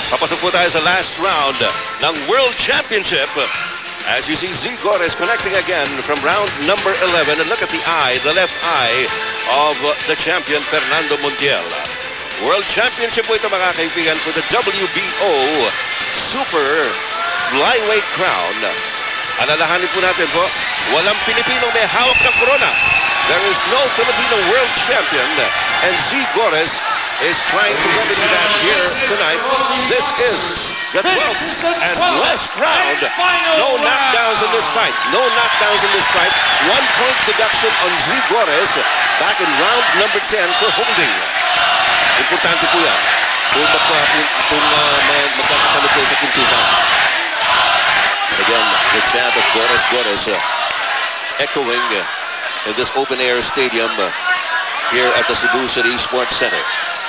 Papasok po tayo sa last round ng World Championship. As you see, Z Gores connecting again from round number 11. And look at the eye, the left eye of the champion, Fernando Montiel. World Championship po ito, mga kaibigan, for the WBO Super Flyweight Crown. Alalahanin po natin po, walang Pilipinong may hawak ng corona. There is no Filipino world champion, and Z Gores is trying to remedy that here tonight. This is the 12th and last round. No knockdowns in this fight. No knockdowns in this fight. 1 point deduction on Z Gores back in round number 10 for holding. Importante po yan. Kung magkakatalo po sa puntusan. Again, the chant of Gores echoing in this open-air stadium here at the Cebu City Sports Center.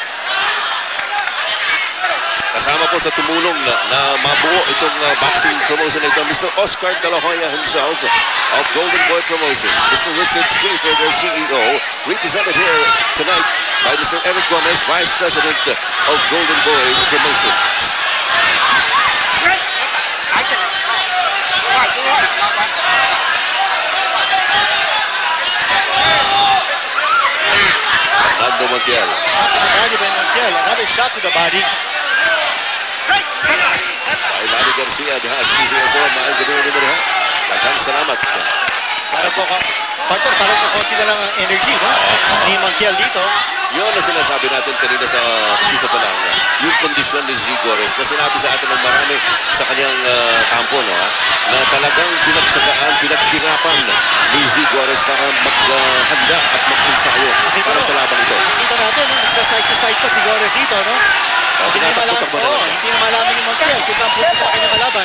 Kasama po sa tumulong na mabuo itong boxing promotion na ito, Mr. Oscar De La Hoya himself of Golden Boy Promotions. Mr. Richard Schaefer, their CEO, represented here tonight by Mr. Eric Gomez, Vice President of Golden Boy Promotions. Fernando Montiel. Shot to the body by Montiel. Another shot to the body. Ay, Manny Garcia, dihas, PCSO, maayong gabi rin mo rin. Daghang salamat. Parang konti na lang ang energy, no? Ni Montiel dito. Yun na sinasabi natin kanina sa isa pa lang. Yung kondisyon ni Z Gores na sinabi sa atin ng marami sa kanyang kampo, no? Na talagang pinagsagaan, pinaghirapan ni Z Gores para maghanda at mag-ensayo para sa labang ito. Kita natin, no? Nagsa-side to side pa si Gores dito, no? Hindi na malaman ni Montiel kung saan pupunta ang kanyang kalaban.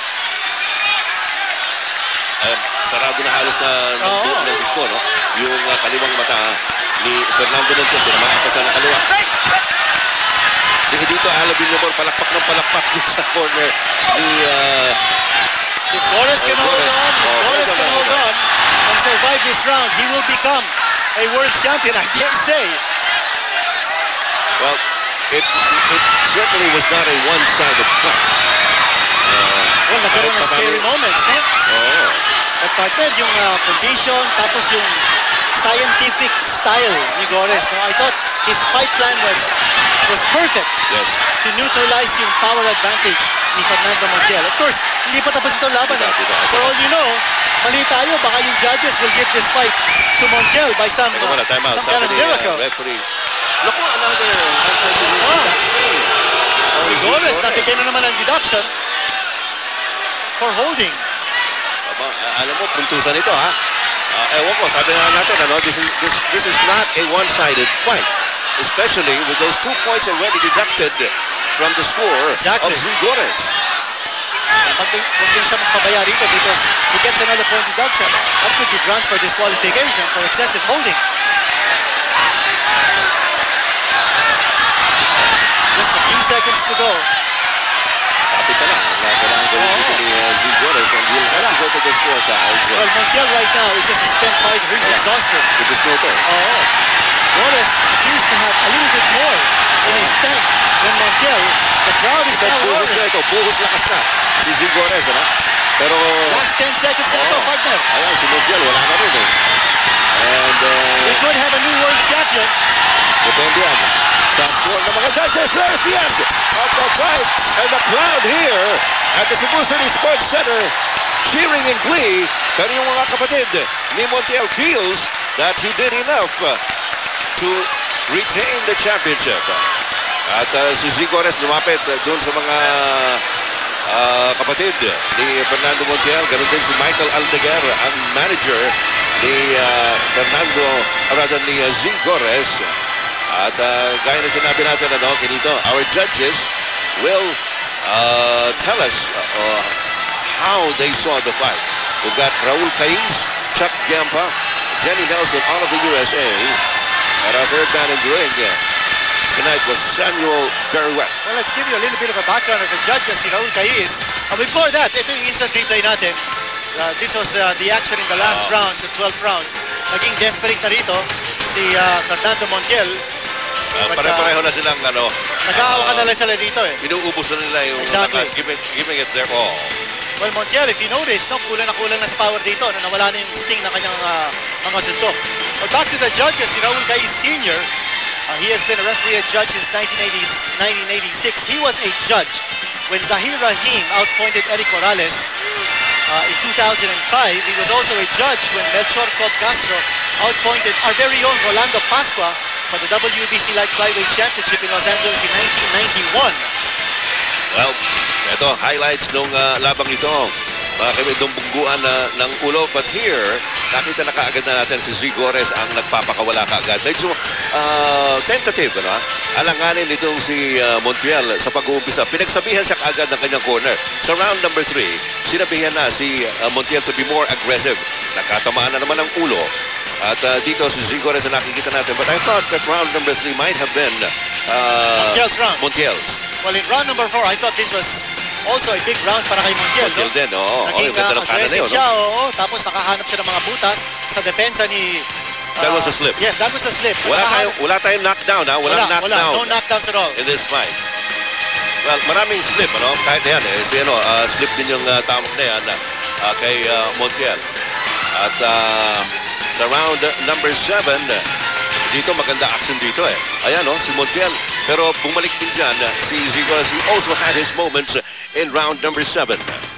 Sarado na halos ng gusto, no? Yung kaliwang mata ni Fernando Montiel, tinamaan pa sa kaliwa. Sige dito, Alvin Yamor, palakpak ng palakpak dito sa corner ni... If Gores can hold on and survive this round, he will become a world champion, I dare say. Well, it certainly was not a one-sided fight. Well, nagkaroon ng scary moments, no? Oo. At partner, yung condition, tapos yung scientific style ni Gores, no? I thought his fight plan was perfect. Yes. To neutralize yung power advantage ni Fernando Montiel. Of course, hindi pa tapos itong laban. For all you know, mali tayo, baka yung judges will give this fight to Montiel by some kind of miracle. Referee. Look, another Si Gores, nabigyan na naman ng deduction for holding. Alam mo, puntusan ito, ha? Ewan ko, sabi nga natin, ano, this is not a one-sided fight. Especially with those 2 points already deducted from the score of Z Gores. Huwag din siya magpabaya rito because he gets another point deduction. That could be grounds for disqualification for excessive holding. Just a few seconds to go. Kapit na lang. Kailangan gawin dito ni Z Gores and we'll go to the scorecards. Well, Montiel right now is just a spent fighter. He's exhausted. With the score. Gores appears to have a little bit more in his tank than Montiel. The crowd is now buhos na ito. Buhos lakas na si Z Gores, ano? Pero... Last 10 seconds na ito, partner. Ayan, si Montiel, wala na rin, eh. And... we could have a new world champion. Depende yan. Sa score ng mga judges, there's the end of the fight. And the crowd here at the Cebu City Sports Center cheering in glee. Pero yung mga kapatid ni Montiel feels that he did enough to retain the championship. At si Z Gores lumapit doon sa mga kapatid ni Fernando Montiel. Ganun din si Michael Aldeguer, ang manager ni ni Z Gores. At gaya na sinabi natin, ano, kinito, our judges will tell us how they saw the fight. We've got Raul Caiz, Chuck Gampa, Jenny Nelson, all of the USA. And our third man in the ring tonight was Samuel Beruet. Well, let's give you a little bit of a background of the judges, si Raul Caiz. Before that, ito yung instant replay natin. This was the action in the last round, the 12th round. Naging desperate na rito si Fernando Montiel. Pare-pareho na silang nag-aawa na lang sila dito eh. Inuubos na nila yung giving it their all. Well, Montiel, if you notice, no, kulang na sa power dito. Nawala na yung sting ng kanyang mga suntok. Well, back to the judges, si Raul Gaiz Sr. He has been a referee and judge since 1986. He was a judge when Zahir Rahim outpointed Eric Morales in 2005. He was also a judge when Melchor Cobb Castro outpointed our very own Rolando Pascua for the WBC Light Flyweight Championship in Los Angeles in 1991. Well, ito, highlights nung labang ito. Mga kaibigan, bungguan ng ulo. But here, nakita na kaagad na natin si Zigores ang nagpapakawala kaagad. Medyo tentative, ano? Alanganin itong si Montiel sa pag-uumpisa. Pinagsabihan siya kaagad ng kanyang corner. Sa round number 3, sinabihan na si Montiel to be more aggressive. Nakatamaan na naman ang ulo. At dito si Zigores na nakikita natin. But I thought that round number 3 might have been Montiel's round. Montiel's. Well, in round number 4, I thought this was also a big round para kay Montiel. Montiel din, oo. Naging aggressive siya, oo. Tapos nakahanap siya ng mga butas sa depensa ni... that was a slip. Yes, that was a slip. Wala tayong knockdown, ha? Walang knockdown. No knockdowns at all. In this fight. Well, maraming slip, ano? Kahit na yan, eh. Slip din yung tawag na yan kay Montiel. At sa round number 7, dito maganda action dito eh. Ayan, si Montiel. Pero bumalik din dyan si Zigores. He also had his moments in round number 7.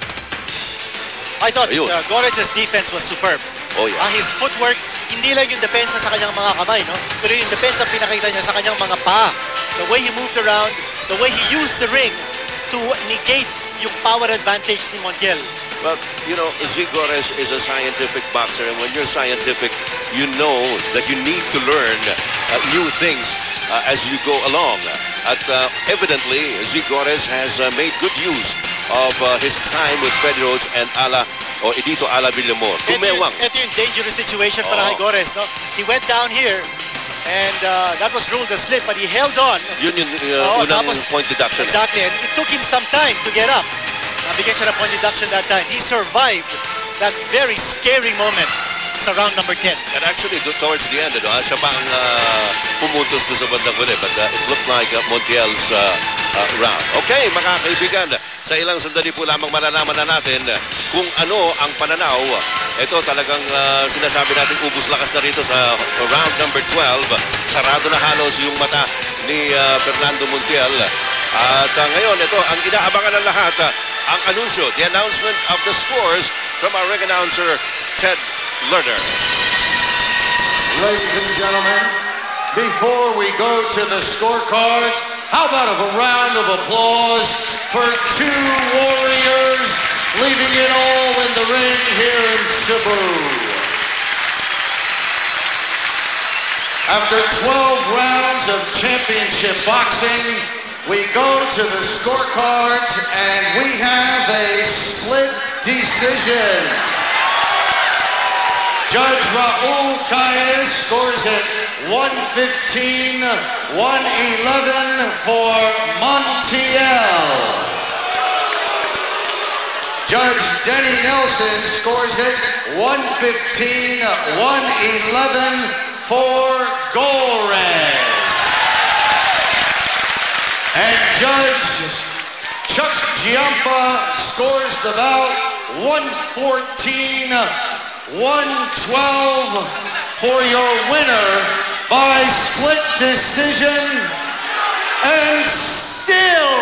I thought Gores' defense was superb. Oh, yeah. His footwork, hindi lang yung depensa sa kanyang mga kamay, no? Pero yung depensa pinakita niya sa kanyang mga paa. The way he moved around, the way he used the ring to negate yung power advantage ni Montiel. Well, Zigores is a scientific boxer, and when you're scientific, you know that you need to learn new things as you go along. At evidently, Zigores has made good use of his time with Freddie Rhodes and Edito Ala Villamor. Tumewang. Ito yung dangerous situation para kay Gores, no? He went down here, and that was ruled a slip, but he held on. Yun yung unang point deduction. Exactly, and it took him some time to get up. Nabigyan siya ng point deduction that time. He survived that very scary moment sa round number 10. And actually, towards the end, siya pa ang pumuntos doon sa bandang huli. But it looked like Montiel's round. Okay, mga kaibigan, sa ilang sandali po lamang malalaman na natin kung ano ang pananaw. Ito talagang sinasabi natin ubus lakas na rito sa round number 12. Sarado na halos yung mata ni Fernando Montiel. At ngayon, ito, ang inaabangan ng lahat, ang anunsyo, the announcement of the scores from our ring announcer, Ted Lerner. Ladies and gentlemen, before we go to the scorecards, how about a round of applause for two warriors leaving it all in the ring here in Cebu. After 12 rounds of championship boxing, we go to the scorecards and we have a split decision. Judge Raul Gaiz scores it 115-111 for Montiel. Judge Denny Nelson scores it 115-111 for Gores. And Judge Chuck Giampa scores the bout 114-112 for your winner by split decision and still